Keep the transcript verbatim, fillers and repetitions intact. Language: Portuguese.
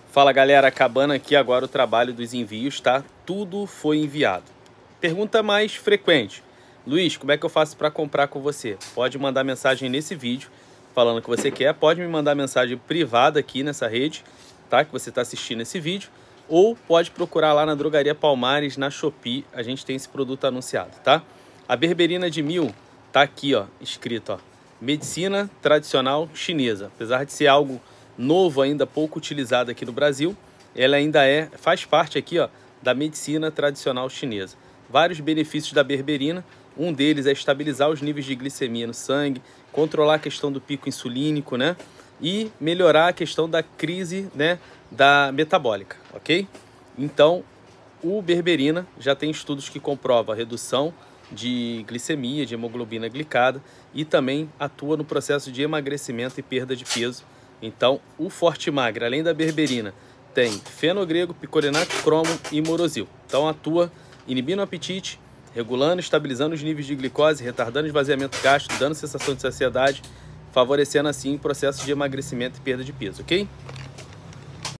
Fala galera, acabando aqui agora o trabalho dos envios, tá? Tudo foi enviado. Pergunta mais frequente: Luiz, como é que eu faço para comprar com você? Pode mandar mensagem nesse vídeo falando o que você quer, pode me mandar mensagem privada aqui nessa rede, tá? Que você está assistindo esse vídeo, ou pode procurar lá na Drogaria Palmares, na Shopee, a gente tem esse produto anunciado, tá? A berberina de mil tá aqui, ó, escrito, ó, medicina tradicional chinesa. Apesar de ser algo novo ainda, pouco utilizado aqui no Brasil, ela ainda é, faz parte aqui, ó, da medicina tradicional chinesa. Vários benefícios da berberina, um deles é estabilizar os níveis de glicemia no sangue, controlar a questão do pico insulínico, né? E melhorar a questão da crise, né, da metabólica, ok? Então, o berberina já tem estudos que comprovam a redução de glicemia, de hemoglobina glicada, e também atua no processo de emagrecimento e perda de peso. Então, o Forte Magra, além da berberina, tem fenogrego, picorinato, cromo e morosil. Então, atua inibindo o apetite, regulando e estabilizando os níveis de glicose, retardando o esvaziamento gástrico, dando sensação de saciedade, favorecendo assim o processo de emagrecimento e perda de peso, ok?